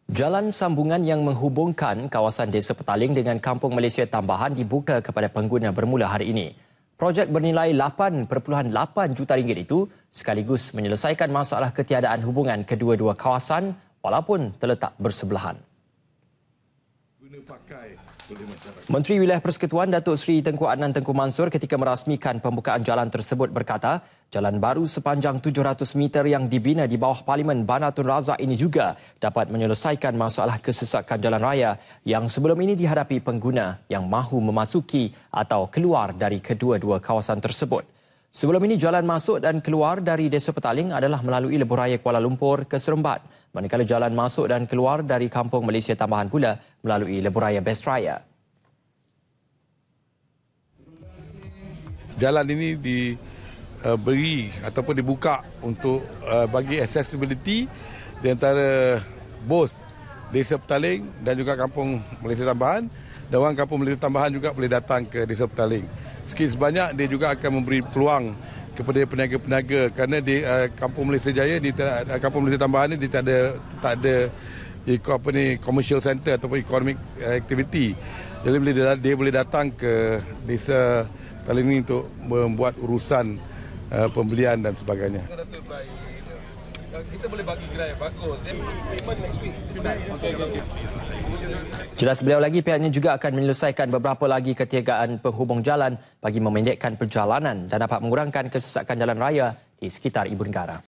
Jalan sambungan yang menghubungkan kawasan Desa Petaling dengan Kampung Malaysia Tambahan dibuka kepada pengguna bermula hari ini. Projek bernilai 8.8 juta ringgit itu sekaligus menyelesaikan masalah ketiadaan hubungan kedua-dua kawasan walaupun terletak bersebelahan. Menteri Wilayah Persekutuan Datuk Seri Tengku Adnan Tengku Mansur ketika merasmikan pembukaan jalan tersebut berkata, jalan baru sepanjang 700 meter yang dibina di bawah Parlimen Bandar Tun Razak ini juga dapat menyelesaikan masalah kesesakan jalan raya yang sebelum ini dihadapi pengguna yang mahu memasuki atau keluar dari kedua-dua kawasan tersebut. Sebelum ini, jalan masuk dan keluar dari Desa Petaling adalah melalui Lebuhraya Kuala Lumpur ke Seremban, manakala jalan masuk dan keluar dari Kampung Malaysia Tambahan pula melalui Lebuhraya Best Raya. Jalan ini diberi ataupun dibuka untuk bagi accessibility di antara both Desa Petaling dan juga Kampung Malaysia Tambahan. Dan orang Kampung Malaysia Tambahan juga boleh datang ke Desa Petaling. Sikit sebanyak dia juga akan memberi peluang kepada peniaga-peniaga kerana di Kampung Malaysia Jaya, di Kampung Malaysia Tambahan ni tak ada commercial center ataupun economic activity. Jadi dia boleh datang ke Desa Petaling ini untuk membuat urusan pembelian dan sebagainya. Kita boleh bagi gerai bagus. Next week. Jelas beliau lagi, pihaknya juga akan menyelesaikan beberapa lagi ketiadaan penghubung jalan bagi memendekkan perjalanan dan dapat mengurangkan kesesakan jalan raya di sekitar ibu negara.